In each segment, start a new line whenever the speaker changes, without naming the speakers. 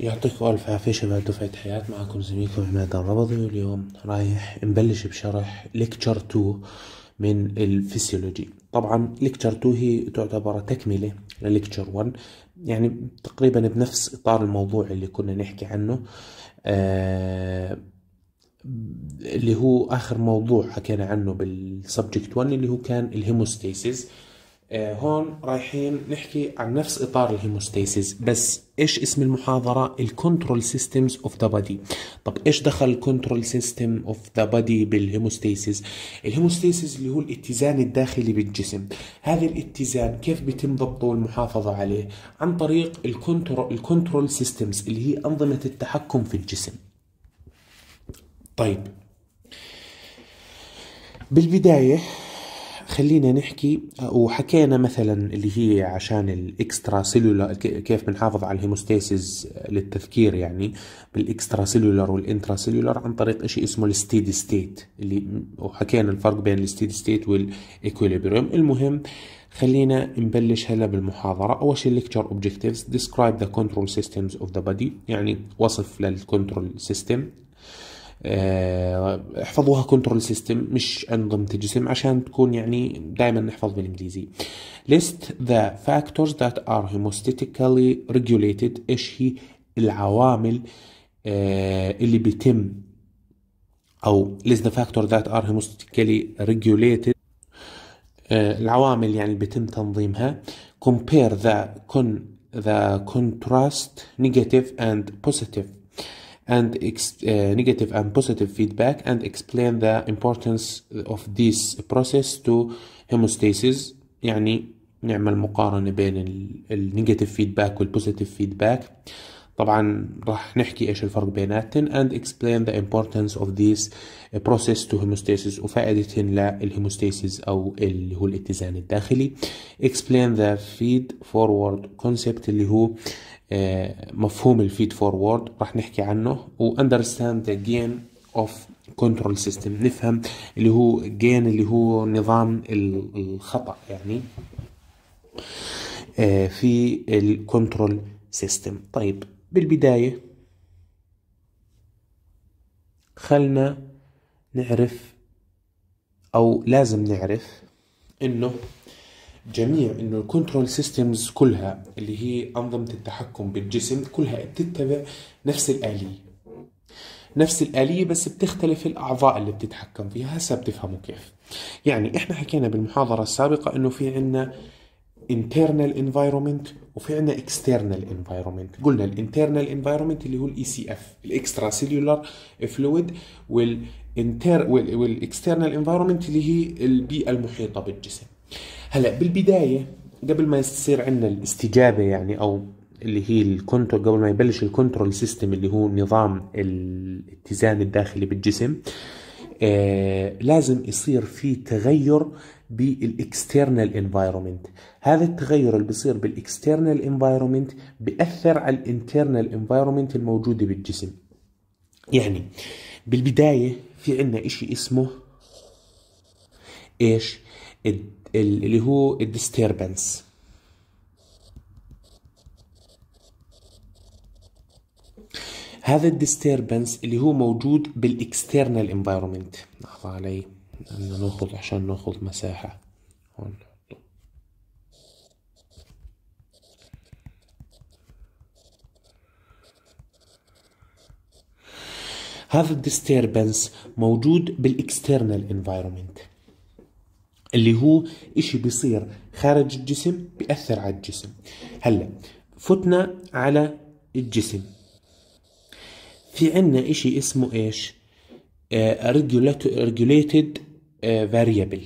يعطيكم ألف عافية شباب دفعة حياة. معكم زميلكم عماد الربضي، واليوم رايح نبلش بشرح ليكتشر 2 من الفسيولوجي. طبعا ليكتشر 2 هي تعتبر تكملة لليكتشر 1، يعني تقريبا بنفس إطار الموضوع اللي كنا نحكي عنه. آه اللي هو آخر موضوع حكينا عنه بالسبجكت 1 اللي هو كان الهيموستاسيس. هون رايحين نحكي عن نفس إطار الهيموستاسيس، بس إيش اسم المحاضرة؟ الكنترول سيستمز اوف ذا بودي. طب إيش دخل الكنترول سيستم اوف ذا بودي بالهيموستاسيس؟ الهيموستاسيس اللي هو الاتزان الداخلي بالجسم. هذا الاتزان كيف بيتم ضبطه والمحافظة عليه؟ عن طريق الكنترول سيستمز اللي هي أنظمة التحكم في الجسم. طيب، بالبداية خلينا نحكي، وحكينا مثلا اللي هي عشان الاكسترا سيلولار كيف بنحافظ على الهيموستاسيس للتذكير، يعني بالاكسترا سيلولار والانترا سيلولار عن طريق شيء اسمه الستيدي ستيت، وحكينا الفرق بين الستيدي ستيت والايكوليبريم. المهم خلينا نبلش هلا بالمحاضرة. أول شيء lecture objectives: describe the control systems of the body، يعني وصف للكنترول سيستم. احفظوها كنترول سيستم مش أنظمة الجسم عشان تكون يعني دائما نحفظ بالإنجليزي. list the factors that are hemostatically regulated. إيش هي العوامل اللي بيتم، أو list the factors that are hemostatically regulated، العوامل يعني اللي بيتم تنظيمها. compare the contrast negative and positive feedback and explain the importance of this process to hemostasis. يعني نعمل مقارنة بين النيجاتيف فيدباك والبوزيتيف فيدباك. طبعا راح نحكي ايش الفرق بيناتهم and explain the importance of this process to hemostasis وفائدتهم للهيموستاسيس او اللي هو الاتزان الداخلي. explain the feed forward concept اللي هو مفهوم الفيد فورورد راح نحكي عنه. و understand the gain of control system، نفهم اللي هو gain اللي هو نظام الخطأ يعني في الكنترول سيستم. طيب، بالبداية خلنا نعرف، أو لازم نعرف إنه إنه الكنترول سيستمز كلها اللي هي أنظمة التحكم بالجسم كلها بتتبع نفس الآلية بس بتختلف الأعضاء اللي بتتحكم فيها. هسه بتفهموا كيف. يعني إحنا حكينا بالمحاضرة السابقة إنه في عنا internal environment وفي عنا external environment. قلنا ال internal environment اللي هو ال ECF extra cellular fluid، وال external environment اللي هي البيئة المحيطة بالجسم. هلا بالبداية قبل ما يصير عندنا الاستجابة يعني، أو اللي هي الكنترول، قبل ما يبلش الكنترول سيستم اللي هو نظام الاتزان الداخلي بالجسم، لازم يصير في تغير بالاكسترنال انفايرومنت. هذا التغير اللي بيصير بالاكسترنال انفايرومنت بيأثر على الانترنال انفايرومنت الموجودة بالجسم. يعني بالبداية في عندنا اشي اسمه ايش؟ اللي هو الديستربنس. هذا الديستربنس اللي هو موجود بالاكسترنال انفايرومنت. لحظة علي عشان ناخذ مساحة هون. هذا الديستربنس موجود بالاكسترنال انفايرومنت اللي هو اشي بيصير خارج الجسم بيأثر على الجسم. هلا فتنا على الجسم، في عنا اشي اسمه ايش؟ regulated variable.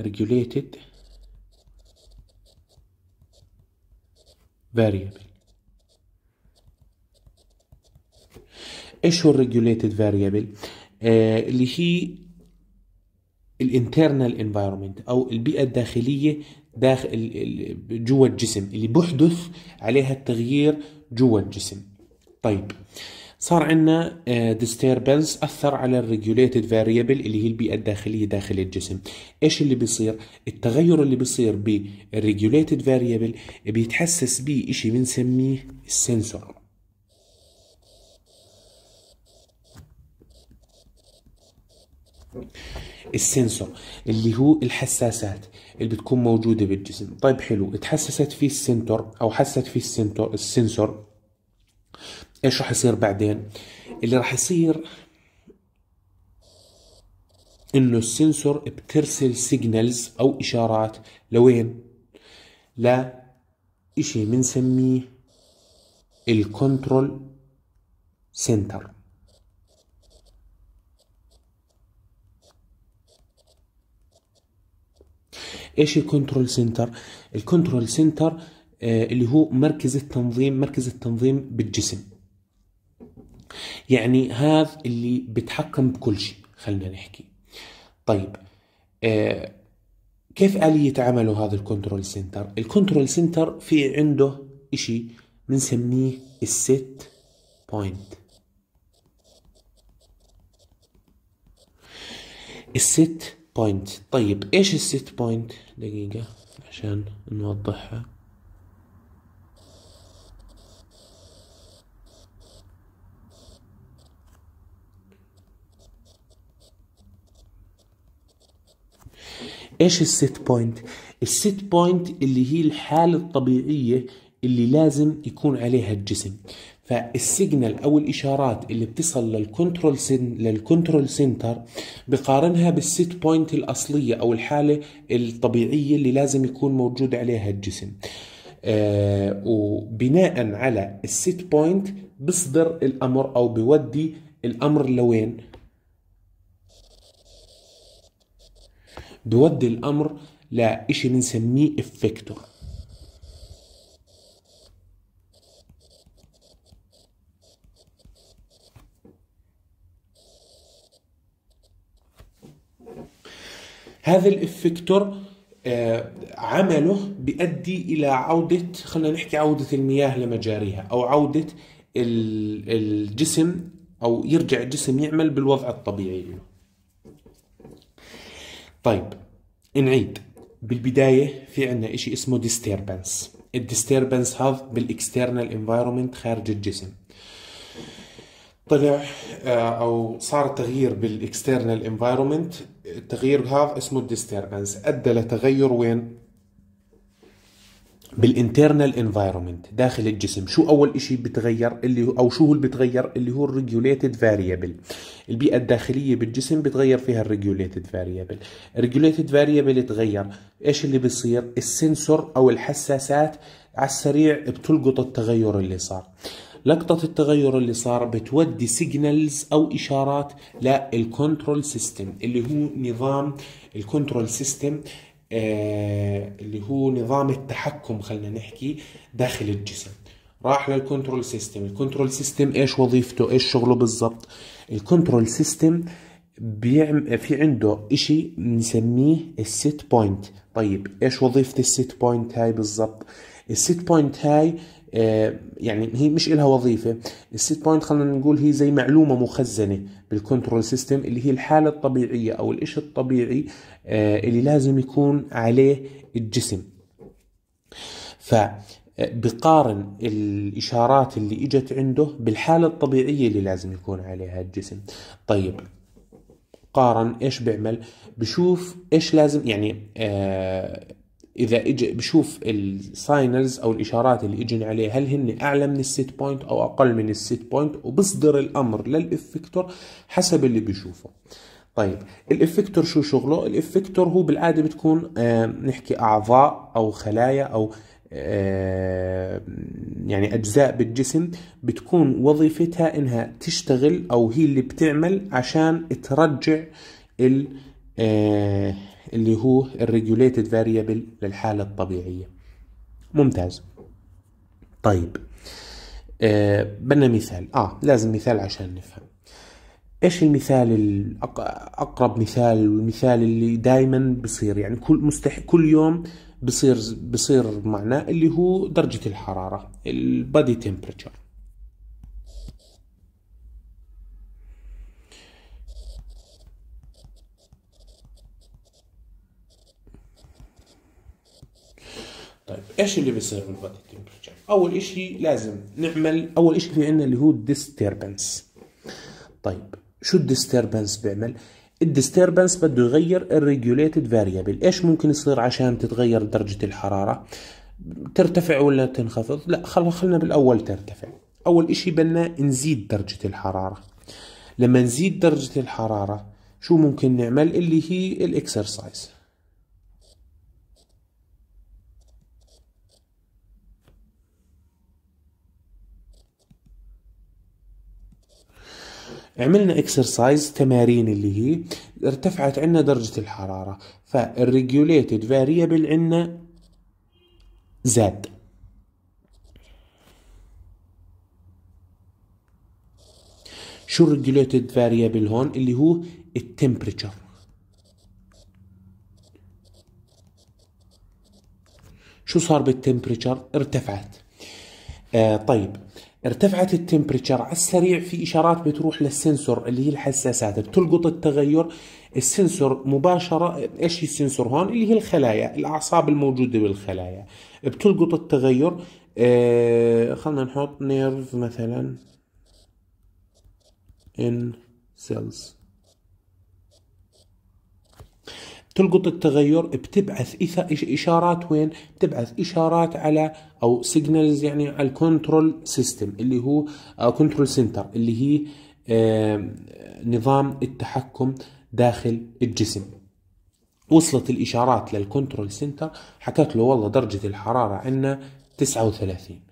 ايش هو regulated variable؟ اللي هي الانترنال انفايرومنت او البيئة الداخلية داخل جوا الجسم اللي بحدث عليها التغيير جوا الجسم. طيب، صار عندنا disturbance أثر على الريجوليتد فاريبل اللي هي البيئة الداخلية داخل الجسم. إيش اللي بيصير؟ التغير اللي بيصير بالريجوليتد فاريبل بيتحسس به إشي بنسميه السنسور. السنسور اللي هو الحساسات اللي بتكون موجودة بالجسم. طيب حلو، اتحسست فيه السنتور أو حست فيه السنسور، إيش رح يصير بعدين؟ اللي رح يصير إنه السنسور بترسل سيجنالز أو إشارات لوين؟ لا إشي بنسميه الكنترول سنتر. ايش الكنترول سنتر؟ الكنترول سنتر اللي هو مركز التنظيم بالجسم. يعني هذا اللي بيتحكم بكل شيء، خلينا نحكي. طيب كيف آلية عمله هذا الكنترول سنتر؟ الكنترول سنتر في عنده اشي بنسميه السيت بوينت. السيت بوينت. طيب ايش السيت بوينت؟ دقيقة عشان نوضحها. ايش السيت بوينت؟ السيت بوينت اللي هي الحالة الطبيعية اللي لازم يكون عليها الجسم. فالسيجنال او الاشارات اللي بتصل للكنترول سنتر بقارنها بالسيت بوينت الاصلية او الحالة الطبيعية اللي لازم يكون موجود عليها الجسم. وبناء على السيت بوينت بصدر الامر او بودي الامر لوين؟ بودي الامر لإشي بنسميه افكتور. هذا الافكتور عمله بيؤدي الى عودة، خلينا نحكي عودة المياه لمجاريها او عودة الجسم، او يرجع الجسم يعمل بالوضع الطبيعي له. طيب نعيد. بالبداية في عنا اشي اسمه disturbance. الديستربنس هذا بالاكسترنال انفايرومنت خارج الجسم. طلع او صار تغيير بالاكسترنال انفايرومنت، التغيير هذا اسمه الديستربنس، ادى لتغير وين؟ بالانترنال انفايرومنت داخل الجسم. شو اول اشي بتغير اللي هو، او شو هو اللي بتغير؟ اللي هو الريجوليتد فاريبل. البيئة الداخلية بالجسم بتغير فيها الريجوليتد فاريبل. الريجوليتد فاريبل تغير، ايش اللي بيصير؟ السنسور او الحساسات على السريع بتلقط التغير اللي صار. لقطة التغير اللي صار بتودي سيجنالز او اشارات للكنترول سيستم اللي هو نظام الكنترول سيستم، اللي هو نظام التحكم، خلينا نحكي داخل الجسم. راح للكنترول سيستم. الكنترول سيستم ايش وظيفته؟ ايش شغله بالضبط؟ الكنترول سيستم في عنده اشي بنسميه السيت بوينت. طيب ايش وظيفة السيت بوينت هاي بالضبط؟ السيت بوينت هاي يعني هي مش إلها وظيفة. السيت بوينت خلينا نقول هي زي معلومة مخزنة بالكنترول سيستم، اللي هي الحالة الطبيعية أو الإشي الطبيعي اللي لازم يكون عليه الجسم. فبقارن الإشارات اللي إجت عنده بالحالة الطبيعية اللي لازم يكون عليها الجسم. طيب قارن ايش بيعمل؟ بشوف ايش لازم، يعني اذا اجى بشوف الساينلز او الاشارات اللي اجن عليه هل هن اعلى من السيت بوينت او اقل من السيت بوينت، وبصدر الامر للافكتور حسب اللي بيشوفه. طيب الافكتور شو شغله؟ الافكتور هو بالعاده بتكون نحكي اعضاء او خلايا او يعني اجزاء بالجسم بتكون وظيفتها انها تشتغل، او هي اللي بتعمل عشان ترجع اللي هو الريجوليتد فاريبل للحالة الطبيعية. ممتاز. طيب بدنا مثال، لازم مثال عشان نفهم. ايش المثال اقرب مثال، والمثال اللي دائما بصير يعني كل يوم بصير معناه، اللي هو درجة الحرارة، البادي تمبريتشر. طيب ايش اللي بيصير بالبادي تمبريتشر؟ اول اشي لازم نعمل، اول اشي في عندنا اللي هو الديستربنس. طيب شو الديستربنس بيعمل؟ الديستربنس بده يغير الريجوليتد فاريبل. ايش ممكن يصير عشان تتغير درجة الحرارة؟ ترتفع ولا تنخفض؟ لا، خلنا بالاول ترتفع. اول اشي بدنا نزيد درجة الحرارة. لما نزيد درجة الحرارة شو ممكن نعمل؟ اللي هي الاكسرسايز. عملنا اكسرسايز، تمارين اللي هي ارتفعت عنا درجة الحرارة، فالريجوليتد فاريبل عنا زاد. شو الريجوليتد فاريبل هون؟ اللي هو التمبريتشر. شو صار بالتمبريتشر؟ ارتفعت. طيب، ارتفعت التمبريتشر على السريع، في اشارات بتروح للسنسور اللي هي الحساسات بتلقط التغير. السنسور مباشرة، ايش هي السنسور هون؟ اللي هي الخلايا، الاعصاب الموجودة بالخلايا بتلقط التغير. خلنا نحط نيرف مثلا in cells، تلقط التغير، بتبعث اشارات. وين بتبعث؟ اشارات على، او سيجنالز يعني، على الكنترول سيستم اللي هو، او كنترول سنتر اللي هي نظام التحكم داخل الجسم. وصلت الاشارات للكنترول سنتر، حكت له والله درجة الحرارة عندنا 39.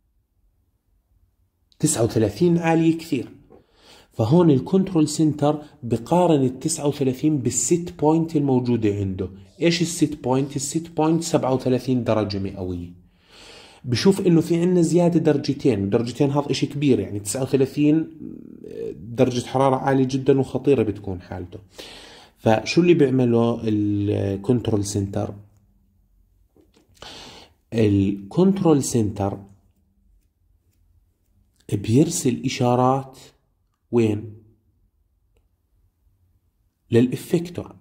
39 عالية كثير. فهون الكنترول سنتر بقارن ال 39 بالست بوينت الموجودة عنده. ايش الست بوينت؟ الست بوينت 37 درجة مئوية. بشوف انه في عندنا زيادة درجتين، درجتين هذا اشي كبير، يعني 39 درجة حرارة عالية جدا وخطيرة بتكون حالته. فشو اللي بيعمله الكنترول سنتر؟ الكنترول سنتر بيرسل اشارات وين؟ للإفكتور.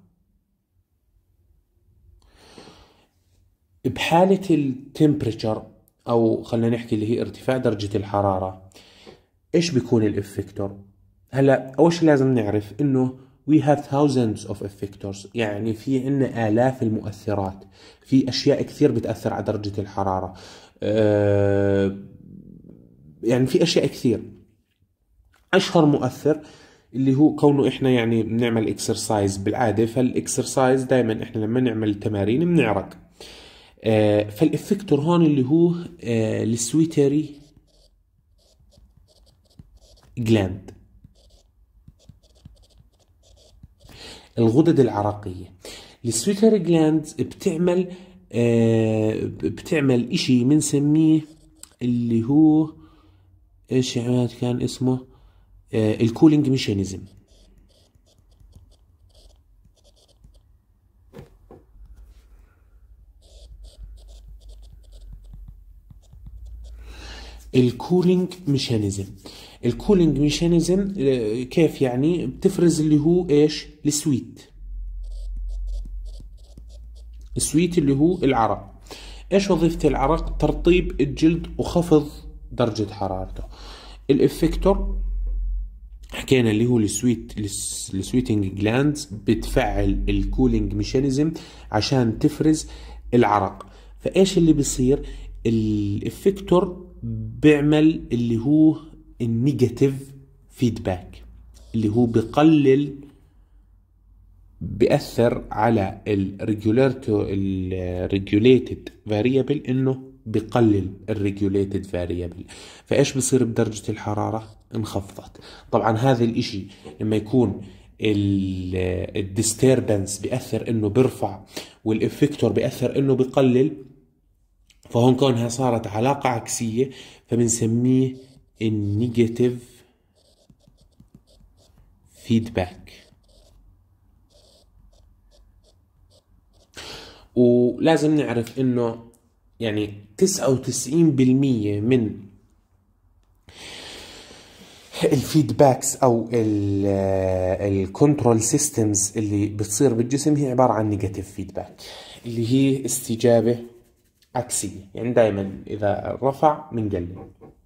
بحالة التمبريتشر، أو خلينا نحكي اللي هي ارتفاع درجة الحرارة، إيش بيكون الإفكتور؟ هلا أول شيء لازم نعرف إنه we have thousands of effectors، يعني في عنا آلاف المؤثرات، في أشياء كثير بتأثر على درجة الحرارة. يعني في أشياء كثير. أشهر مؤثر اللي هو كونه إحنا يعني بنعمل إكسرسايز بالعادة، فالإكسرسايز دائما إحنا لما نعمل تمارين بنعرق. فالإفكتور هون اللي هو السويتري جلاند، الغدد العرقية. السويتري جلاند بتعمل إشي بنسميه اللي هو إيش كان اسمه؟ الكولينج ميشانيزم. الكولينج ميشانيزم. الكولينج ميشانيزم كيف يعني؟ بتفرز اللي هو ايش؟ السويت. السويت اللي هو العرق. ايش وظيفة العرق؟ ترطيب الجلد وخفض درجة حرارته. الافكتور حكينا اللي هو السويتنج جلاندز بتفعل الكولينج ميشانيزم عشان تفرز العرق. فايش اللي بيصير؟ الافكتور بيعمل اللي هو النيجاتيف فيدباك، اللي هو بيأثر على الريجوليتد فاريبل، انه بقلل الريجوليتد فاريبل. فايش بصير بدرجة الحرارة؟ انخفضت. طبعا هذا الاشي لما يكون الديستربنس بيأثر انه بيرفع، والافكتور بيأثر انه بقلل، فهون كونها صارت علاقة عكسية، فبنسميه النيجاتيف فيدباك. ولازم نعرف انه يعني 99% من الفيدباكس او الكنترول سيستمز اللي بتصير بالجسم هي عبارة عن نيجاتيف فيدباك، اللي هي استجابة عكسية، يعني دائما اذا رفع بنقلل.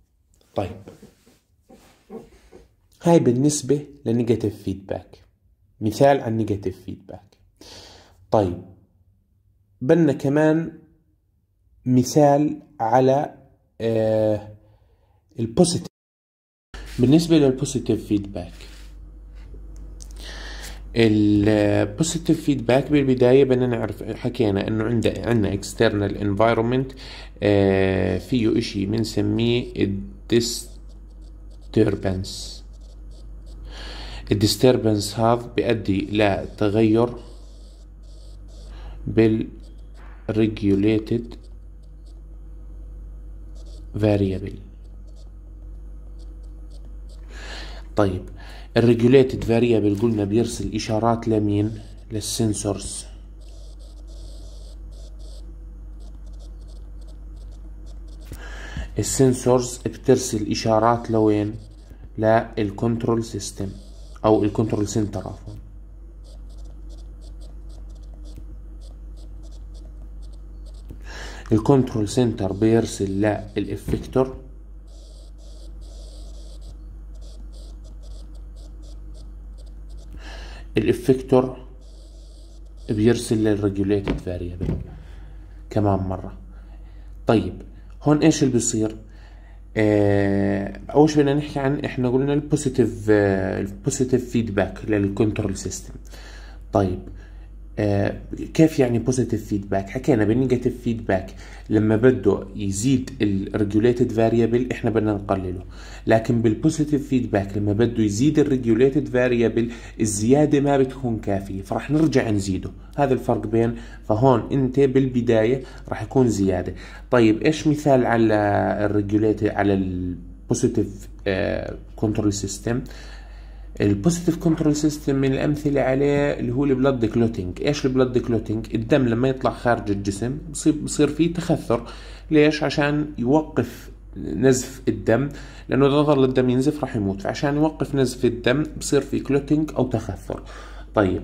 طيب، هاي بالنسبة للنيجاتيف فيدباك. مثال عن نيجاتيف فيدباك. طيب بدنا كمان مثال على البوزيتيف. بالنسبة للبوزيتيف فيدباك، البوزيتيف فيدباك بالبداية بدنا نعرف، حكينا انه عندنا external environment فيه اشي بنسميه disturbance. الديستربنس هذا بيؤدي لتغير بالregulated variable. طيب الريجوليتد فاريبل قلنا بيرسل اشارات لمين؟ للسنسورز. السنسورز بترسل اشارات لوين؟ للكنترول سيستم او الكنترول سنتر عفوا. الكنترول سنتر بيرسل للإفكتور، الإفكتور بيرسل للريجوليتد فاريبل كمان مرة. طيب هون ايش اللي بيصير؟ اول شيء بدنا نحكي عن، احنا قلنا البوزيتيف فيدباك للكنترول سيستم. طيب كيف يعني بوزيتيف فيدباك؟ حكينا بالنيجاتيف فيدباك لما بده يزيد الريجوليتد فاريبل احنا بدنا نقلله، لكن بالبوزيتيف فيدباك لما بده يزيد الريجوليتد فاريبل الزياده ما بتكون كافيه، فراح نرجع نزيده. هذا الفرق بين، فهون انت بالبدايه راح يكون زياده. طيب ايش مثال على الريجوليتد، على البوزيتيف كنترول سيستم؟ البوزيتيف كنترول سيستم من الامثله عليه اللي هو البلد كلوتينج. ايش البلد كلوتينج؟ الدم لما يطلع خارج الجسم بصير فيه تخثر. ليش؟ عشان يوقف نزف الدم، لانه اذا ظل الدم ينزف راح يموت، فعشان يوقف نزف الدم بصير فيه كلوتينج او تخثر. طيب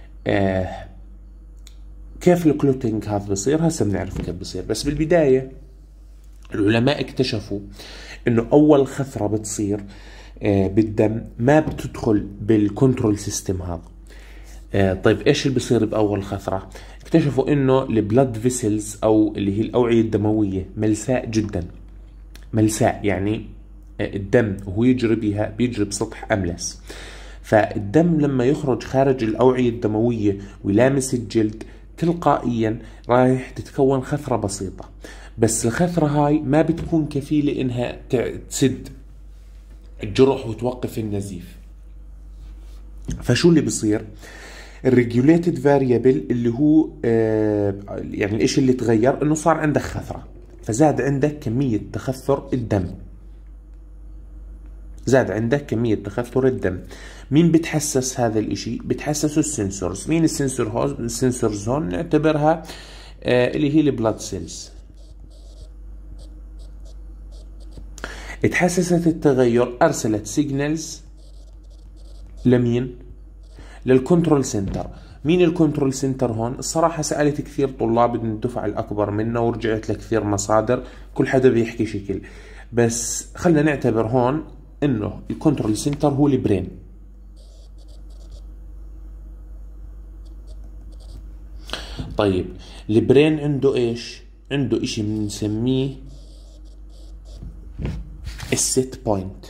كيف الكلوتينج هذا بصير؟ هسه بنعرف كيف بصير. بس بالبدايه العلماء اكتشفوا انه اول خثره بتصير بالدم ما بتدخل بالكنترول سيستم هذا. طيب ايش اللي بيصير باول خثره؟ اكتشفوا انه البلد فيسلز او اللي هي الاوعيه الدمويه ملساء جدا. ملساء يعني الدم وهو يجري بها بيجري بسطح املس، فالدم لما يخرج خارج الاوعيه الدمويه ويلامس الجلد تلقائيا رايح تتكون خثره بسيطه. بس الخثره هاي ما بتكون كفيله انها تسد الجرح وتوقف النزيف. فشو اللي بصير؟ الريجوليتد فاريبل اللي هو يعني الاشي اللي تغير انه صار عندك خثرة، فزاد عندك كمية تخثر الدم. زاد عندك كمية تخثر الدم. مين بتحسس هذا الاشي؟ بتحسسه السنسورز. مين السنسورز هون؟ نعتبرها اللي هي البلاد سيلز. اتحسست التغير، ارسلت سيجنالز لمين؟ للكنترول سنتر. مين الكنترول سنتر هون؟ الصراحة سألت كثير طلاب من الدفعة الأكبر منا ورجعت لكثير مصادر، كل حدا بيحكي شكل، بس خلنا نعتبر هون إنه الكنترول سنتر هو البرين. طيب البرين عنده إيش؟ عنده إشي بنسميه السيت بوينت.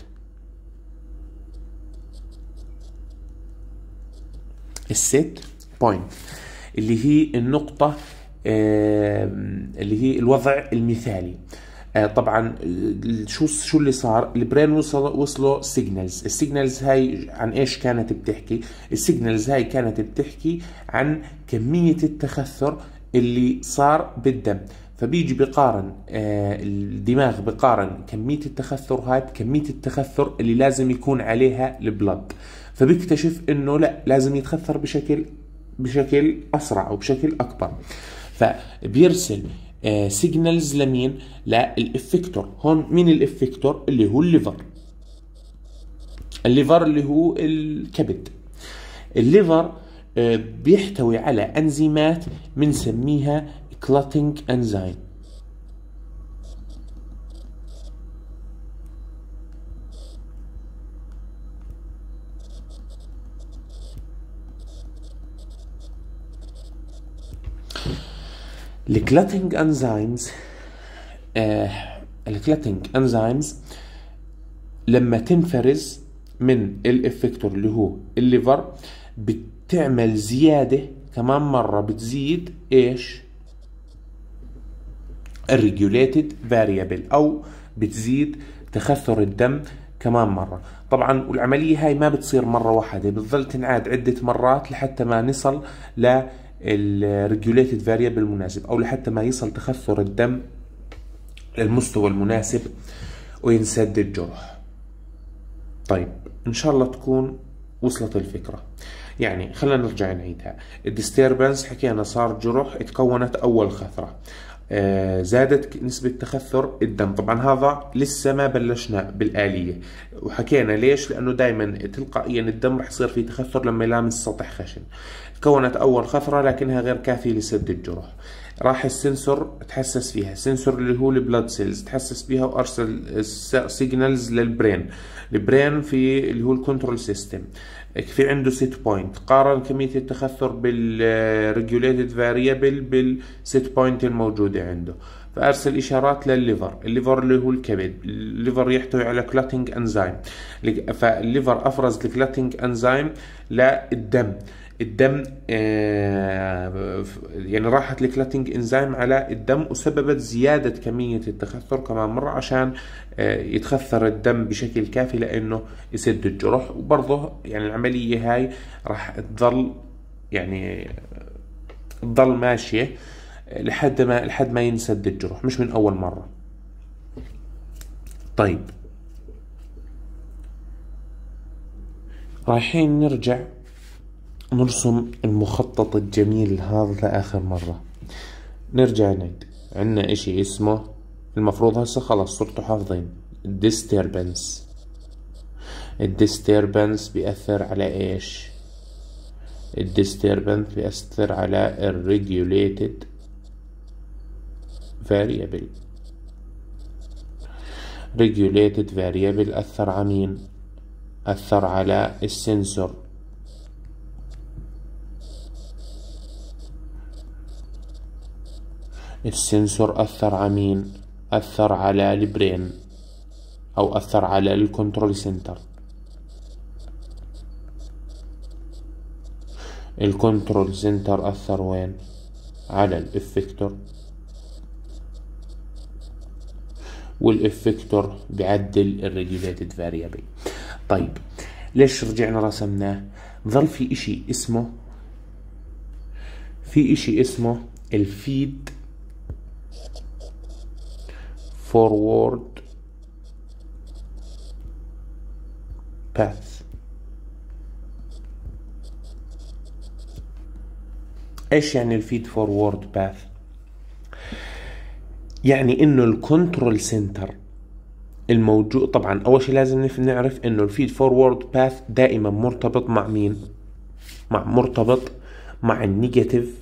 السيت بوينت اللي هي النقطة، اللي هي الوضع المثالي. طبعا شو اللي صار؟ البرين وصلوا سيجنالز. السيجنالز هاي عن ايش كانت بتحكي؟ السيجنالز هاي كانت بتحكي عن كمية التخثر اللي صار بالدم. فبيجي بقارن الدماغ بقارن كمية التخثر هاي بكمية التخثر اللي لازم يكون عليها البلد، فبيكتشف انه لا، لازم يتخثر بشكل اسرع او بشكل اكبر. فبيرسل سيجنالز لمين؟ للإفكتور. هون مين الإفكتور؟ اللي هو الليفر. الليفر اللي هو الكبد. الليفر بيحتوي على انزيمات بنسميها كلوتينج انزيم. الكلاتنج انزيمز الكلاتنج انزيمز لما تنفرز من الافكتور اللي هو الليفر بتعمل زيادة كمان مرة، بتزيد ايش؟ الريجوليتد فاريبل، او بتزيد تخثر الدم كمان مرة. طبعا والعملية هاي ما بتصير مرة واحدة، بتظل تنعاد عدة مرات لحتى ما نصل للريجوليتد فاريبل المناسب، او لحتى ما يصل تخثر الدم للمستوى المناسب وينسد الجرح. طيب ان شاء الله تكون وصلت الفكرة. يعني خلينا نرجع نعيدها. الديستربنس حكينا صار جرح، اتكونت اول خثرة، زادت نسبة تخثر الدم. طبعا هذا لسه ما بلشنا بالآلية، وحكينا ليش؟ لأنه دائما تلقائيا الدم رح يصير فيه تخثر لما يلامس سطح خشن. تكونت أول خثرة لكنها غير كافية لسد الجرح. راح السنسور تحسس فيها، السنسور اللي هو البلاد سيلز تحسس بيها وأرسل سيجنالز للبرين. البرين في اللي هو الكنترول سيستم في عنده سيت بوينت، قارن كمية التخثر بالريجوليتد فاريبل بالسيت بوينت الموجودة عنده، فأرسل إشارات للليفر. الليفر اللي هو الكبد، الليفر يحتوي على كلاتنج أنزيم، فالليفر أفرز الكلاتنج أنزيم للدم. الدم يعني راحت الكلاتنج انزيم على الدم وسببت زيادة كمية التخثر كمان مرة عشان يتخثر الدم بشكل كافي لأنه يسد الجرح. وبرضه يعني العملية هاي راح تظل يعني تظل ماشية لحد ما ينسد الجرح، مش من أول مرة. طيب رايحين نرجع نرسم المخطط الجميل هذا لآخر مرة. نرجع نعيد. عندنا اشي اسمه، المفروض هسه خلاص صرتوا حافظين، الديستربنس. الديستربنس بيأثر على ايش؟ الديستربنس بيأثر على الريجوليتد فاريبل. ريجوليتد فاريبل أثر على مين؟ أثر على السنسور. السنسور أثر على مين؟ أثر على البرين، أو أثر على الكنترول سنتر. الكنترول سنتر أثر وين؟ على الإفكتور، والإفكتور بيعدل الريجوليتد فاريبل. طيب ليش رجعنا رسمناه؟ ظل في إشي اسمه الفيد فورورد باث. ايش يعني الفيد فورورد باث؟ يعني انه الكنترول سنتر الموجود، طبعا اول شيء لازم نعرف انه الفيد فورورد باث دائما مرتبط مع مين؟ مرتبط مع النيجاتيف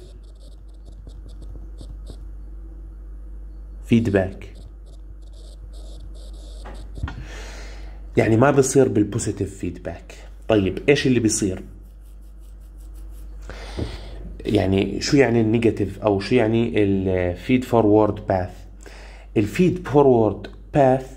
فيدباك، يعني ما بيصير بالبوزيتيف فيدباك. طيب ايش اللي بيصير؟ يعني شو يعني النيجاتيف او شو يعني الفيد فورورد باث؟ الفيد فورورد باث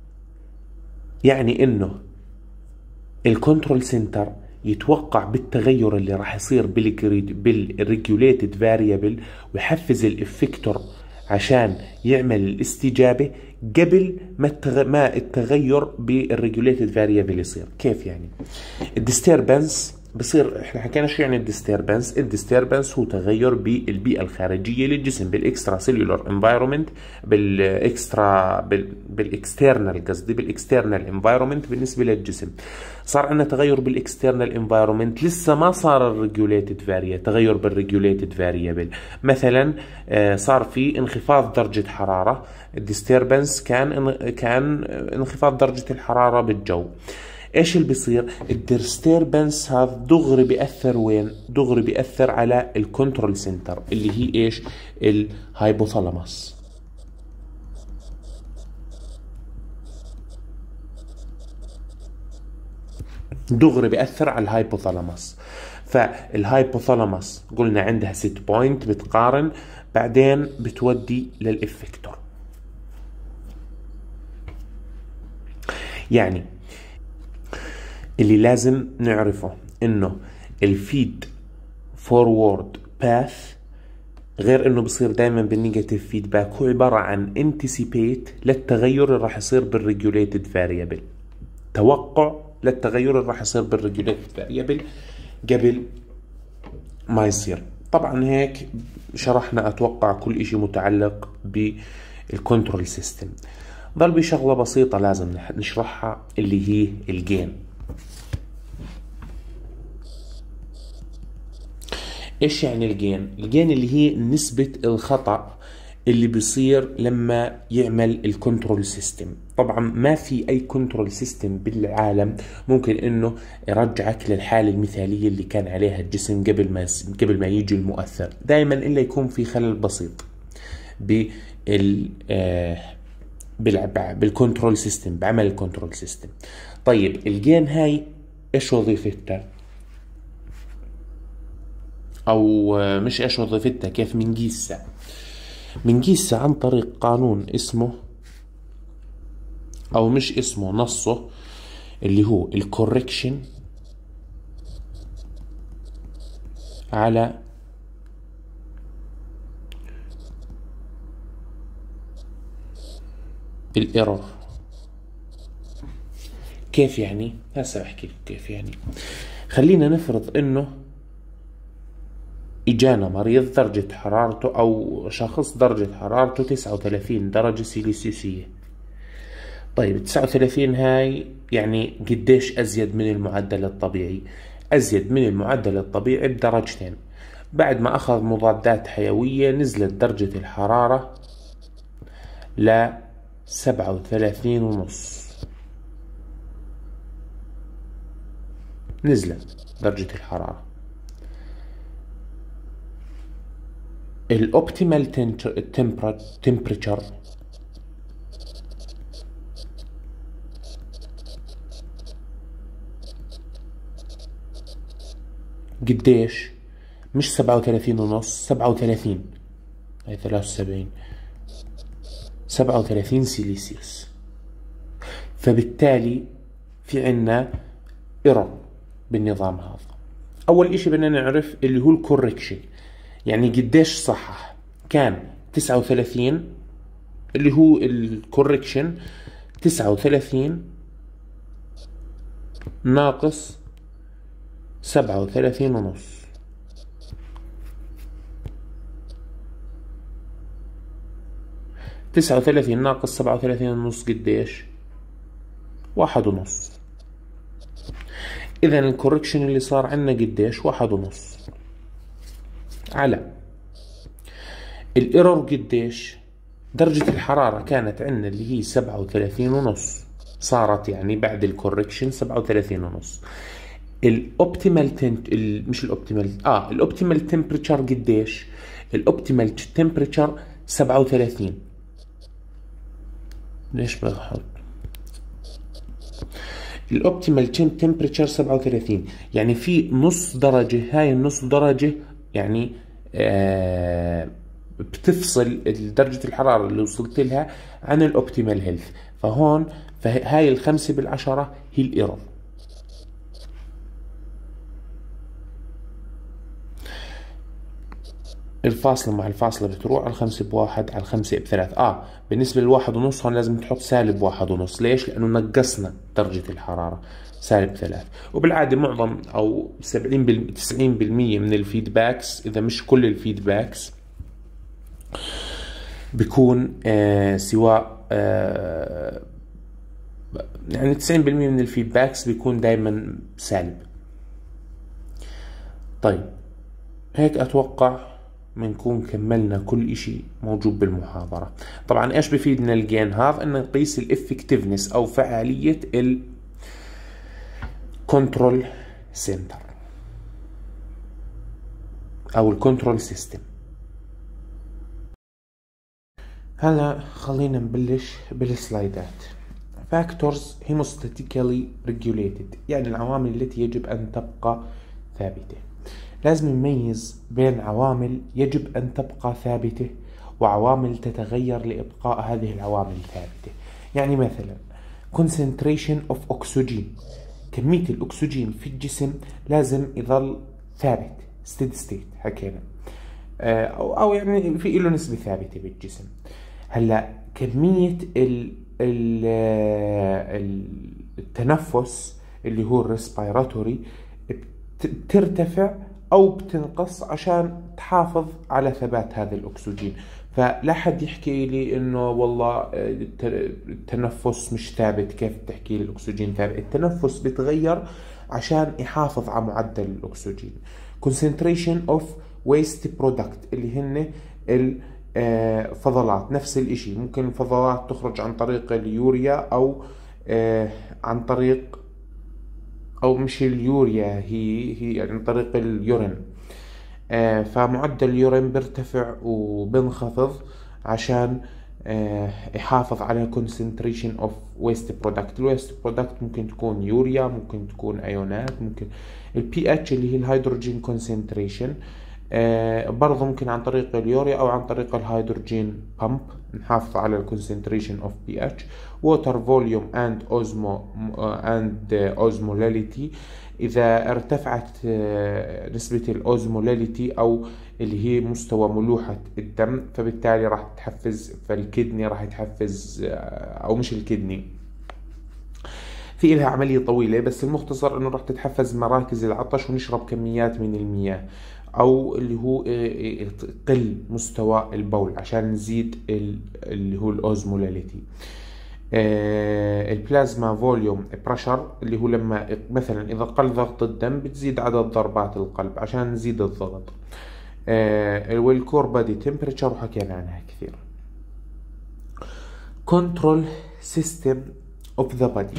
يعني انه الكنترول سنتر يتوقع بالتغير اللي راح يصير بالريجوليتد فاريبل ويحفز الافكتور عشان يعمل الاستجابة قبل ما التغير بالريجوليتد فاريبل يصير. كيف يعني؟ الديستربنس بصير، احنا حكينا شو يعني الديستربنس. الديستربنس هو تغير بالبيئة الخارجية للجسم، بالاكسترا سيلولار انفايرومنت، بالاكسترنال قصدي بالاكسترنال انفايرومنت بالنسبة للجسم. صار عندنا تغير بالاكسترنال انفايرومنت، لسه ما صار الريجوليتد فاريبل، تغير بالريجوليتد فاريبل. مثلا صار في انخفاض درجة حرارة، الديستربنس كان انخفاض درجة الحرارة بالجو. ايش اللي بيصير؟ الديستربنس هذا دغري بيأثر وين؟ دغري بيأثر على الكنترول سنتر اللي هي ايش؟ الهايبوثالاموس. دغري بيأثر على الهايبوثالاموس. فالهايبوثالاموس قلنا عندها سيت بوينت بتقارن بعدين بتودي للإفكتور. يعني اللي لازم نعرفه انه الفيد فورورد باث غير انه بصير دائما بالنيجاتيف فيدباك، هو عبارة عن انتسيبيت للتغير اللي راح يصير بالريجوليتد فاريبل، توقع للتغير اللي راح يصير بالريجوليتد فاريبل قبل ما يصير. طبعا هيك شرحنا اتوقع كل اشي متعلق بالكنترول سيستم. ضل بشغلة بسيطة لازم نشرحها اللي هي الجين. ايش يعني الجين؟ الجين اللي هي نسبة الخطأ اللي بيصير لما يعمل الكنترول سيستم. طبعا ما في اي كنترول سيستم بالعالم ممكن انه يرجعك للحالة المثالية اللي كان عليها الجسم قبل ما يجي المؤثر، دائما الا يكون في خلل بسيط بالكنترول سيستم، بعمل الكنترول سيستم. طيب الجين هاي ايش وظيفتها؟ او مش ايش وظيفتها، كيف بنقيسها؟ بنقيسها عن طريق قانون اسمه، او مش اسمه، نصه، اللي هو الكوركشن على الايرور. كيف يعني؟ هسه بحكي لك كيف يعني. خلينا نفرض انه اجانا مريض درجة حرارته، او شخص درجة حرارته 39 درجة سيليسيوسية. طيب 39 هاي يعني قديش ازيد من المعدل الطبيعي؟ ازيد من المعدل الطبيعي بدرجتين. بعد ما اخذ مضادات حيوية نزلت درجة الحرارة ل 37.5. نزلت درجة الحرارة. الاوبتيمال تمبريتشر قديش؟ مش 37.5، 37، هي 73، 37 سيليسيوس. فبالتالي في عنا ايرور بالنظام هذا. اول اشي بدنا نعرف اللي هو الكوركشن، يعني قديش صحح. كان 39 اللي هو الكوركشن 39 ناقص 37.5. 39 ناقص 37.5 قديش؟ 1.5. إذا الكوركشن اللي صار عندنا قديش؟ 1.5 على الايرور قديش؟ درجة الحرارة كانت عندنا اللي هي 37.5، صارت يعني بعد الكوركشن 37.5. الاوبتيمال مش الاوبتيمال، الاوبتيمال تمبريتشر قديش؟ الاوبتيمال تمبريتشر 37. ليش بحط الاوبتيمال تمبريتشر 37؟ يعني في نص درجة. هاي النص درجة يعني بتفصل درجة الحرارة اللي وصلت لها عن الاوبتيمال هيلث. فهاي 5/10 هي الايرور. الفاصلة مع الفاصلة بتروح، على 5 ب1 على 5 ب3. بالنسبة ل1.5 هون لازم تحط -1.5. ليش؟ لأنه نقصنا درجة الحرارة -3. وبالعادة معظم أو 90% من الفيدباكس، إذا مش كل الفيدباكس، بيكون سواء يعني 90% من الفيدباكس بيكون دايما سالب. طيب هيك أتوقع بنكون كملنا كل اشي موجود بالمحاضرة. طبعا ايش بفيدنا الجين هذا؟ ان نقيس الافكتفنس او فعالية الكنترول سنتر او الكنترول سيستم. هلا خلينا نبلش بالسلايدات. factors hemostatically regulated، يعني العوامل التي يجب ان تبقى ثابتة. لازم نميز بين عوامل يجب أن تبقى ثابتة وعوامل تتغير لإبقاء هذه العوامل ثابتة. يعني مثلا concentration of oxygen، كمية الأكسجين في الجسم لازم يظل ثابت steady state حكينا، أو يعني في له نسبة ثابتة بالجسم. هلا كمية التنفس اللي هو الريسبيراتوري بترتفع أو بتنقص عشان تحافظ على ثبات هذا الأكسجين. فلا حد يحكي لي إنه والله التنفس مش ثابت، كيف بتحكي لي الأكسجين ثابت؟ التنفس بتغير عشان يحافظ على معدل الأكسجين. concentration of waste product اللي هن الفضلات، نفس الإشي. ممكن الفضلات تخرج عن طريق اليوريا أو عن طريق، أو مش اليوريا، هي عن طريق اليورين. فمعدل اليورين بيرتفع وبنخفض عشان يحافظ على concentration of waste product. الويست برودكت ممكن تكون يوريا، ممكن تكون ايونات، ممكن البي اتش اللي هي الهيدروجين concentration، برضه ممكن عن طريق اليوريا او عن طريق الهيدروجين بامب نحافظ على الكونسنتريشن اوف بي اتش. ووتر فوليوم اند اوزمولاليتي، اذا ارتفعت نسبة الاوزمولاليتي او اللي هي مستوى ملوحة الدم، فبالتالي راح تحفز، فالكدني راح يتحفز، او مش الكدني، في لها عملية طويلة، بس المختصر انه راح تتحفز مراكز العطش ونشرب كميات من المياه، او اللي هو قل مستوى البول عشان نزيد اللي هو الاوزمولاليتي. البلازما فوليوم بريشر اللي هو لما مثلا اذا قل ضغط الدم بتزيد عدد ضربات القلب عشان نزيد الضغط. والكور بادي تمبريتشر وحكينا عنها كثير. كنترول سيستم اوف ذا بادي.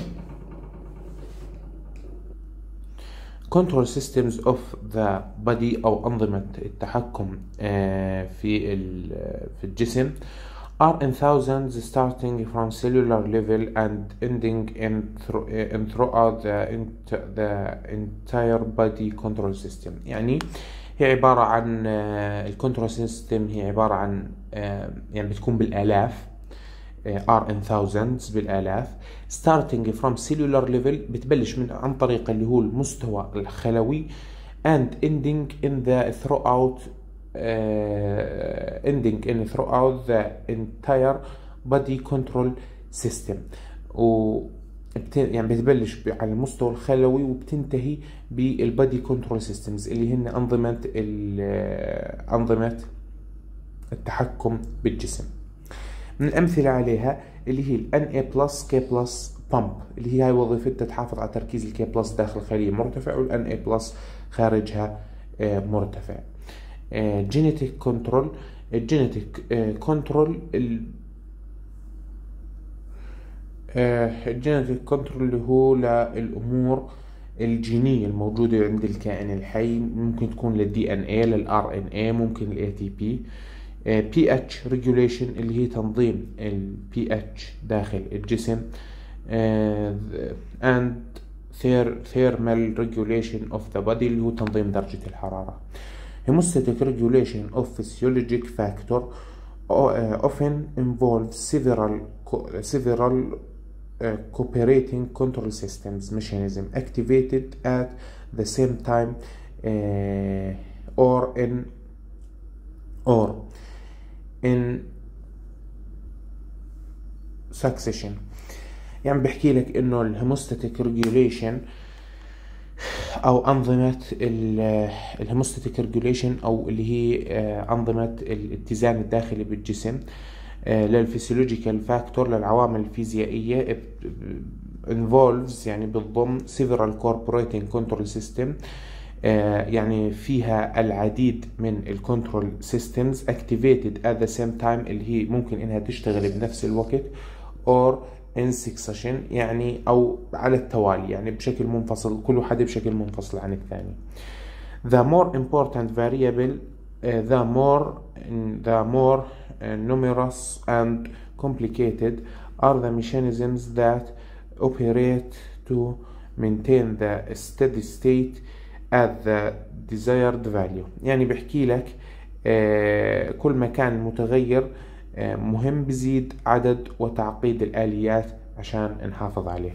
Control systems of the body أو أنظمة التحكم في الجسم are in thousands starting from cellular level and ending in throughout the entire body control system. يعني هي عبارة عن الكنترول سيستم، هي عبارة عن يعني بتكون بالآلاف، are in thousands بالآلاف. starting from cellular level بتبلش من عن طريق اللي هو المستوى الخلوي and ending in throughout the entire body control system. يعني بتبلش على المستوى الخلوي وبتنتهي بالبادي كنترول سيستمز اللي هن أنظمة التحكم بالجسم. من الأمثلة عليها اللي هي ال Na+, K+ pump اللي هي وظيفتها تحافظ على تركيز ال K+ داخل الخلية مرتفع وال Na+ خارجها مرتفع. genetic control. الجينيتيك كنترول الجينيتيك كنترول اللي هو للأمور الجينية الموجودة عند الكائن الحي، ممكن تكون للدي ان اي، للار ان اي، ممكن الاي تي بي. pH regulation اللي هي تنظيم ال pH داخل الجسم. and thermal regulation of the body اللي هو تنظيم درجة الحرارة. hemostatic regulation of physiologic factor often involves several cooperating control systems mechanism activated at the same time or in succession. يعني بحكي لك انه الهيموستاتيك ريجوليشن او انظمه الهيموستاتيك ريجوليشن او اللي هي انظمه الاتزان الداخلي بالجسم للفسيولوجيكال فاكتور، للعوامل الفيزيائيه involves يعني بتضم several cooperating control system، يعني فيها العديد من الكنترول سيستمز activated at the same time اللي هي ممكن انها تشتغل بنفس الوقت or in succession يعني او على التوالي، يعني بشكل منفصل، كل واحد بشكل منفصل عن الثاني. the more important variable the more numerous and complicated are the mechanisms that operate to maintain the steady state at the desired value. يعني بحكي لك كل ما كان متغير مهم بزيد عدد وتعقيد الآليات عشان نحافظ عليه.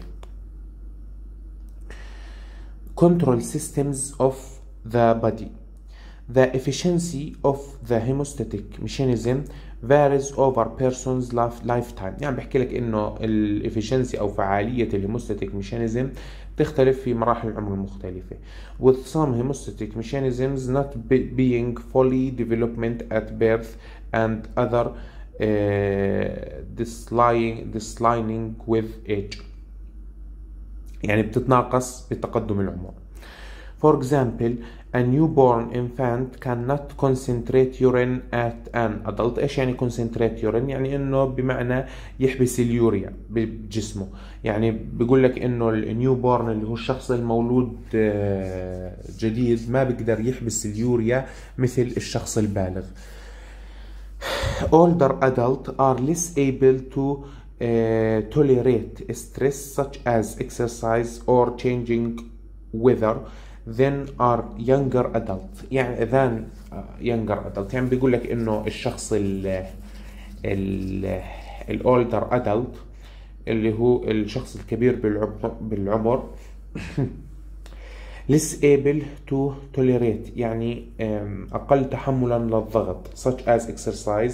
Control systems of the body. The efficiency of the hemostatic mechanism varies over person's lifetime. يعني بحكي لك انه الافشنسي او فعالية الهيموستاتيك ميشانيزم تختلف في مراحل العمر المختلفة. With some hemostatic mechanisms not being fully developed at birth and other declining with age. يعني بتتناقص بتقدم العمر. For example, a newborn infant cannot concentrate urine at an adult. ايش يعني concentrate urine؟ يعني انه بمعنى يحبس اليوريا بجسمه. يعني بيقول لك انه النيو بورن اللي هو الشخص المولود جديد ما بيقدر يحبس اليوريا مثل الشخص البالغ. Older adults are less able to tolerate stress such as exercise or changing weather than are younger adults. يعني than younger adult يعني بيقول لك انه الشخص older adult اللي هو الشخص الكبير بالعمر less able to tolerate يعني أقل تحملا للضغط such as exercise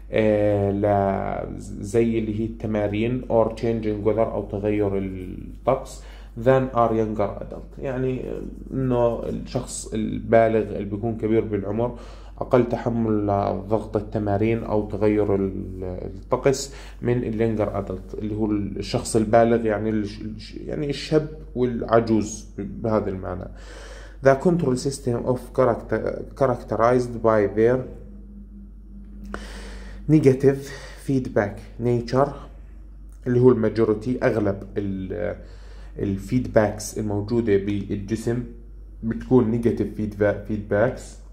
زي اللي هي التمارين or changing weather أو تغير الطقس than are younger adult. يعني إنه الشخص البالغ اللي بيكون كبير بالعمر أقل تحمل لضغط التمارين أو تغير الطقس من اليونجر أدلت اللي هو الشخص البالغ يعني الشاب والعجوز بهذا المعنى. The control system of characterized by their negative feedback nature اللي هو الماجوريتي أغلب الفيدباكس الموجودة بالجسم بتكون نيجاتيف فيدباكس.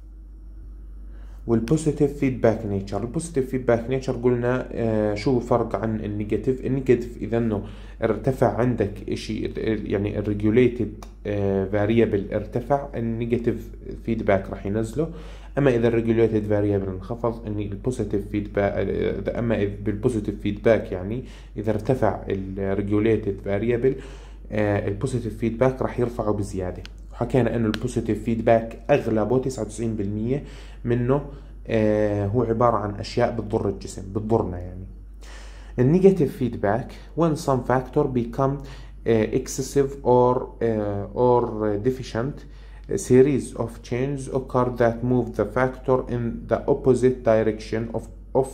والبوزيتيف فيدباك نيتشر. البوزيتيف فيدباك نيتشر قلنا شو فرق عن النيجاتيف اذا انه ارتفع عندك اشي يعني الريجوليتد فاريبل ارتفع النيجاتيف فيدباك راح ينزله. اما اذا الريجوليتد فاريبل انخفض ان البوزيتيف فيدباك اما بالبوزيتيف فيدباك يعني اذا ارتفع الريجوليتد فاريبل البوزيتيف فيدباك راح يرفعه بزياده. حكينا انه البوزيتيف فيدباك اغلبه 99% منه هو عبارة عن اشياء بتضر الجسم بتضرنا يعني. النيجاتيف فيدباك when some factor become excessive or deficient a series of changes occur that move the factor in the opposite direction of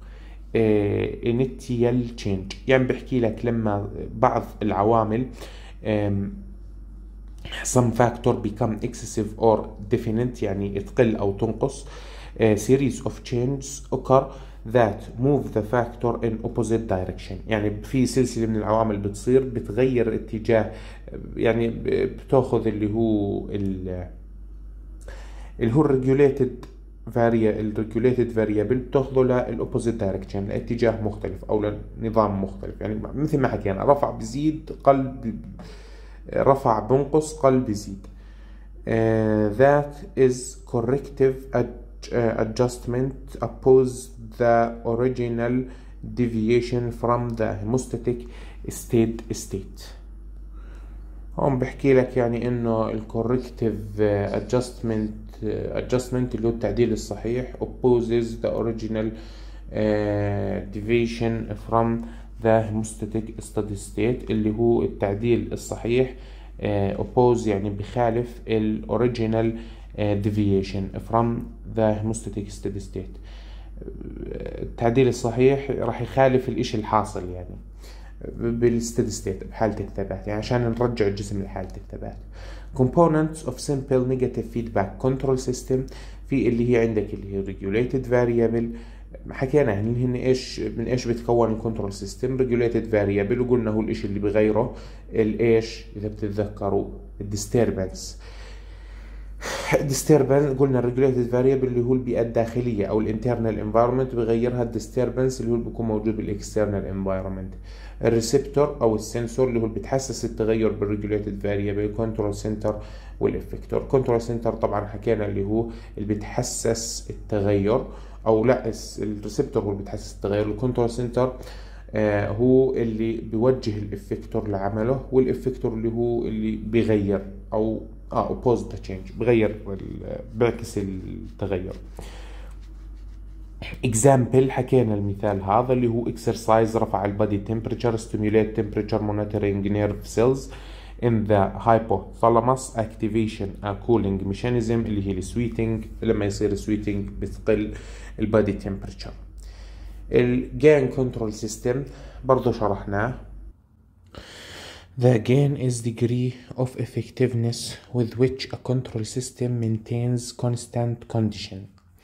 initial change. يعني بحكي لك لما بعض العوامل some factor become excessive or definite يعني تقل أو تنقص series of changes occur that move the factor in opposite direction. يعني في سلسلة من العوامل بتصير بتغير اتجاه يعني بتاخذ اللي هو الريجوليتد الريجوليتد فاريبل بتاخذه للأوبوزيت دايركشن لاتجاه مختلف أو لنظام مختلف. يعني مثل ما حكينا رفع بزيد قلب رفع بنقص قل بزيد. That is corrective adjustment oppose the original deviation from the hemostatic state. هون بحكي لك يعني انه الكوركتيف adjustment اللي هو التعديل الصحيح opposes the original deviation from the hemostatic steady state اللي هو التعديل الصحيح oppose يعني بخالف ال original deviation from the hemostatic steady state. التعديل الصحيح راح يخالف الاشي الحاصل يعني بالستيدي ستيت بحالة الثبات يعني عشان نرجع الجسم لحالة الثبات. Components of simple negative feedback control system في اللي هي عندك اللي هي regulated variable حكينا يعني هن ايش من ايش بتكون الكنترول سيستم. regulated variable وقلنا هو الاشي اللي بغيره الايش اذا بتتذكروا الديستربنس. قلنا الريجوليتد فاريبل اللي هو البيئة الداخلية أو الانترنال انفايرمنت بغيرها الديستربنس اللي هو بيكون موجود بالاكسترنال انفايرمنت. الريسبتور أو السنسور اللي هو بتحسس التغير بالريجوليتد فاريبل. كنترول سنتر والإفكتور. كنترول سنتر طبعا حكينا اللي هو اللي بتحسس التغير، أو لا الريسبتور هو اللي بتحسس التغير. الكنترول سنتر هو اللي بيوجه الإفكتور لعمله، والإفكتور اللي هو اللي بيغير أو اوبوز ذا تشينج، بيعكس التغير. example حكينا المثال هذا اللي هو exercise رفع البادي temperature stimulate temperature monitoring nerve cells in the hypothalamus activation a cooling mechanism اللي هي السويتنج. لما يصير سويتنج بتقل البادي temperature. الجين كنترول سيستم برضو شرحناه. The gain is degree of effectiveness with which a control system maintains constant condition.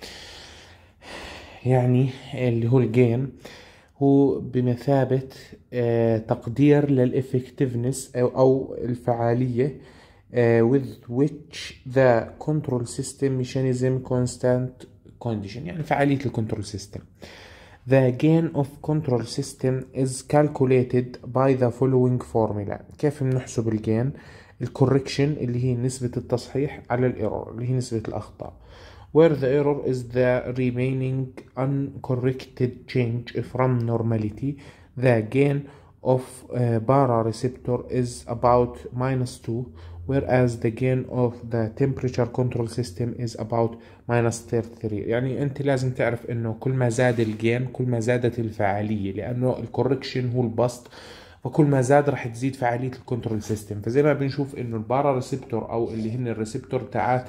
يعني اللي هو الجين هو بمثابة تقدير للإفكتيفنس أو الفعالية with which the control system mechanism constant condition، يعني فعالية الكنترول سيستم. The gain of control system is calculated by the following formula. كيف بنحسب الجين؟ الكوركشن اللي هي نسبة التصحيح على الايرور اللي هي نسبة الأخطاء، where the error is the remaining uncorrected change from normality. The gain of baroreceptor is about -2, whereas the gain of the temperature control system is about -33. يعني انت لازم تعرف انه كل ما زاد الجين كل ما زادت الفعالية، لانه الكوركشن هو البسط، فكل ما زاد راح تزيد فعالية الكنترول سيستم. فزي ما بنشوف انه الباراريسبتور او اللي هن الريسبتور تاعات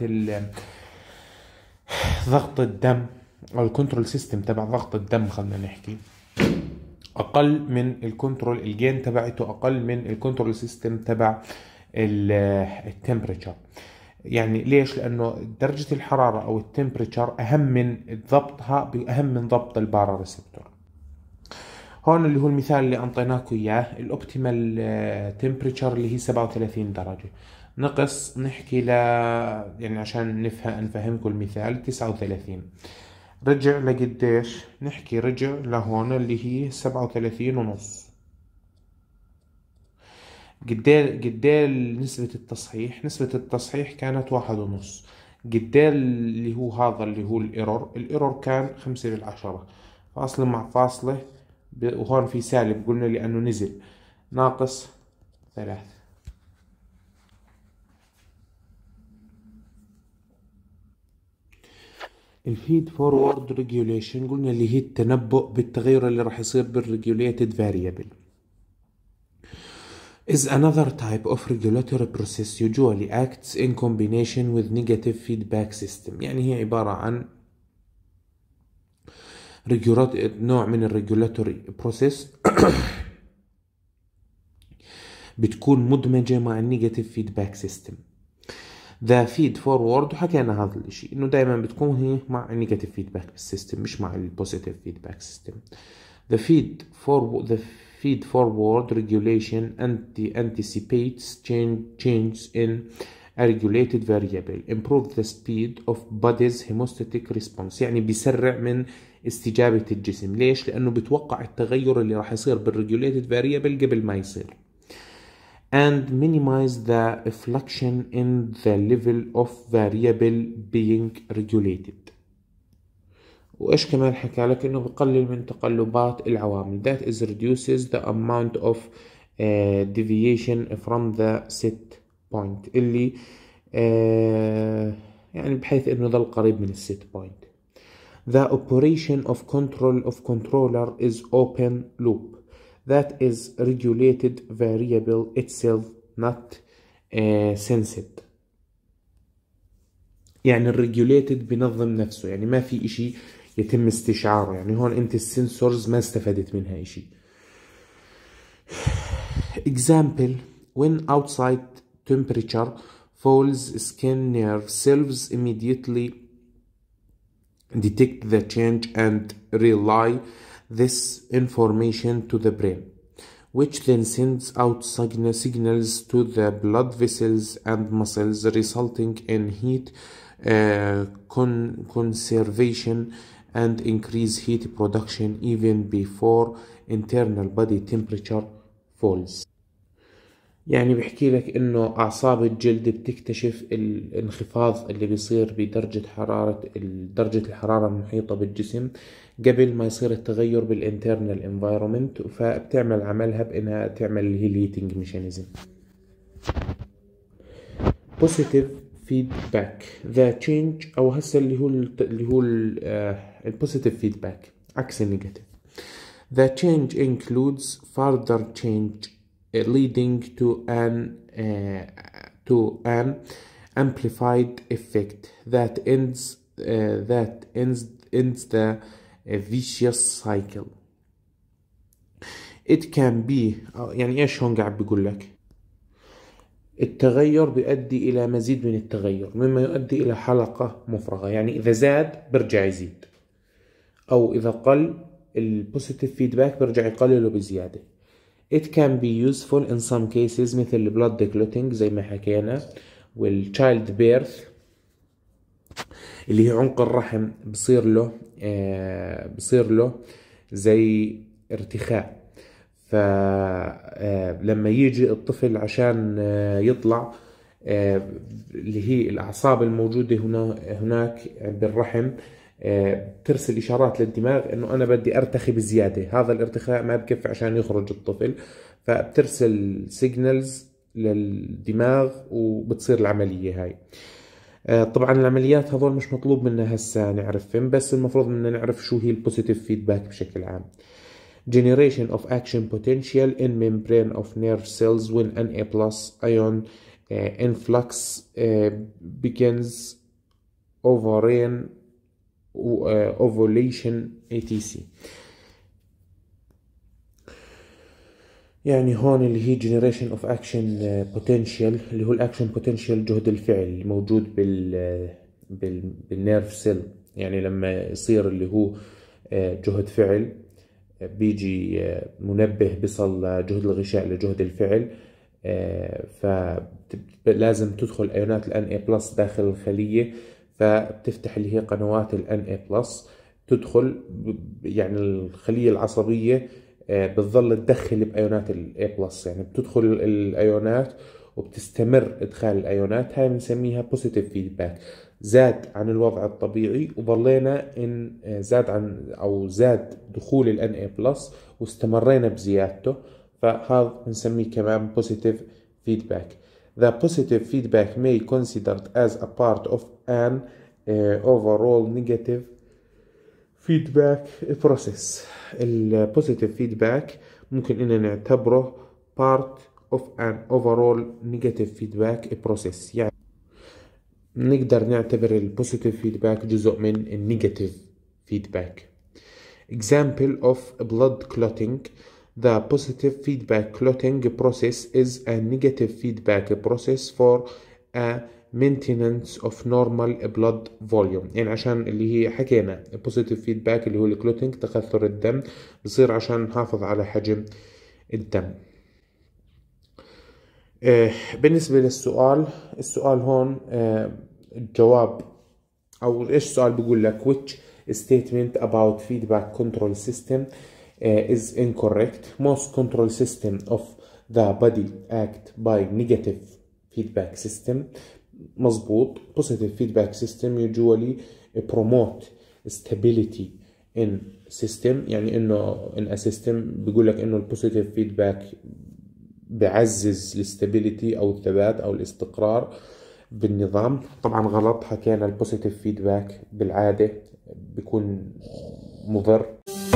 ضغط الدم او الكنترول سيستم تبع ضغط الدم، خلينا نحكي اقل من الكنترول، الجين تبعته اقل من الكنترول سيستم تبع التمبريتشر. يعني ليش؟ لانه درجة الحرارة او التمبريتشر اهم من ضبطها، اهم من ضبط الباراريسبتور. هون اللي هو المثال اللي انطيناكم اياه، الاوبتيمال تمبريتشر اللي هي 37 درجة نقص نحكي يعني عشان نفهمكم المثال 39، رجع لقديش؟ نحكي رجع لهون اللي هي 37 ونص. قديه نسبة التصحيح؟ نسبة التصحيح كانت 1.5. قديه اللي هو هذا اللي هو الايرور كان 5/10، فاصلة مع فاصلة وهون في سالب قلنا لأنه نزل، ناقص 3. الفيد فورورد ريجوليشن قلنا اللي هي التنبؤ بالتغير اللي راح يصير بالريجوليتد فاريبل is another type of regulatory process usually acts in combination with negative feedback system. يعني هي عبارة عن نوع من الريجولاتوري بروسيس بتكون مدمجة مع النيجاتيف فيدباك سيستم. ذا فيد فورورد وحكينا هذا الاشي انه دائما بتكون هي مع النيجاتيف فيدباك سيستم مش مع البوزيتيف فيدباك سيستم. The feed forward regulation anticipates change in a regulated variable, improve the speed of body's hemostatic response. يعني بيسرع من استجابة الجسم. ليش؟ لأنه بتوقع التغير اللي راح يصير بالregulated variable قبل ما يصير. And minimize the fluctuation in the level of variable being regulated. وإيش كمان حكى لك إنه بقلل من تقلبات العوامل. That is reduces the amount of deviation from the set point اللي يعني بحيث إنه ضل قريب من الset point. The operation of controller is open loop. That is regulated variable itself not sensed. يعني الريجوليتد بنظم نفسه، يعني ما في اشي يتم استشعاره. يعني هون انت السنسورز ما استفدت منها اشي. Example: when outside temperature falls, skin nerve cells immediately detect the change and relay this information to the brain, which then sends out signals to the blood vessels and muscles, resulting in heat conservation and increased heat production even before internal body temperature falls. يعني بحكي لك إنه أعصاب الجلد بتكتشف الانخفاض اللي بيصير درجة الحرارة المحيطة بالجسم قبل ما يصير التغير بالانترنال انفايرومنت، فبتعمل عملها بإنها تعمل اللي هي الهيتنج ميكانيزم. positive feedback the change، أو هسه البوزيتيف فيدباك عكس النيجاتيف. The change includes further change leading to an amplified effect that ends the vicious cycle. It can be يعني ايش هون قاعد بيقول لك؟ التغير بيؤدي إلى مزيد من التغير مما يؤدي إلى حلقة مفرغة، يعني إذا زاد برجع يزيد، أو إذا قل البوزيتيف فيدباك برجع يقلله بزيادة. It can be useful in some cases مثل blood clotting زي ما حكينا، والchild birth اللي هي عنق الرحم بصير له زي ارتخاء، فلما يجي الطفل عشان يطلع اللي هي الأعصاب الموجودة هناك بالرحم بترسل إشارات للدماغ إنه أنا بدي أرتخي بزيادة، هذا الارتخاء ما بكفي عشان يخرج الطفل، فبترسل سيجنالز للدماغ وبتصير العملية هاي. طبعا العمليات هذول مش مطلوب منا هسه نعرفهم، بس المفروض منا نعرف شو هي البوزيتيف فيدباك بشكل عام. Generation of action potential in membrane of nerve cells when Na plus ion influx begins ovulation etc. يعني هون اللي هي generation of action potential اللي هو الاكشن potential جهد الفعل الموجود بالنيرف سيل، يعني لما يصير اللي هو جهد فعل بيجي منبه بيصل لجهد الغشاء لجهد الفعل، فلازم تدخل ايونات ال Na+ داخل الخلية، فبتفتح اللي هي قنوات ال Na+ تدخل، يعني الخلية العصبية بتظل تدخل بايونات ال A+، يعني بتدخل الايونات وبتستمر ادخال الايونات، هاي بنسميها بوزيتيف فيدباك. زاد عن الوضع الطبيعي وظلينا ان زاد دخول ال Na+ واستمرينا بزيادته، فهذا بنسميه كمان بوزيتيف فيدباك. The positive feedback may be considered as a part of an overall negative feedback process. البوزيتيف فيدباك ممكن إننا نعتبره part of an overall negative feedback process، يعني نقدر نعتبر البوزيتيف فيدباك جزء من النيجاتيف فيدباك. Example of blood clotting. The positive feedback clotting process is a negative feedback process for a maintenance of normal blood volume. يعني عشان اللي هي حكينا positive feedback اللي هو الكلوتينج تخثر الدم بصير عشان نحافظ على حجم الدم. بالنسبة السؤال هون الجواب أو إيش السؤال بيقول لك which statement about feedback control system is incorrect. Most control system of the body act by negative feedback system. مظبوط. Positive feedback system usually promote stability in system، يعني إنه in a system بيقول لك إنه البوزيتيف فيدباك بعزز الاستابيليتي أو الثبات أو الاستقرار بالنظام. طبعا غلط، حكينا البوزيتيف فيدباك بالعادة بيكون مضر.